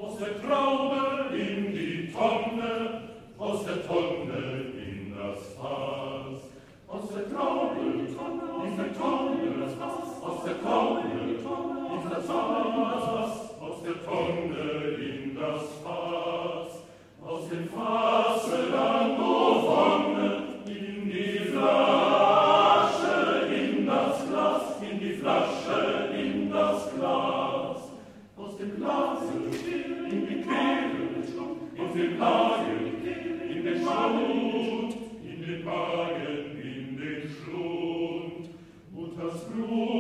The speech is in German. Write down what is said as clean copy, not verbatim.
Aus der Traube in die Tonne, aus der Tonne in das Fass. Aus der Traube in die Tonne, das Fass. Aus der Traube in das Fass. Aus der Tonne in das Fass. Aus dem Fasse dann Wonne in die Flasche, in das Glas, in die Flasche, in das Glas. Aus dem Glase in die Kehle, aus dem Magen in den Schlund, in den Magen in den Schlund. Und das Blut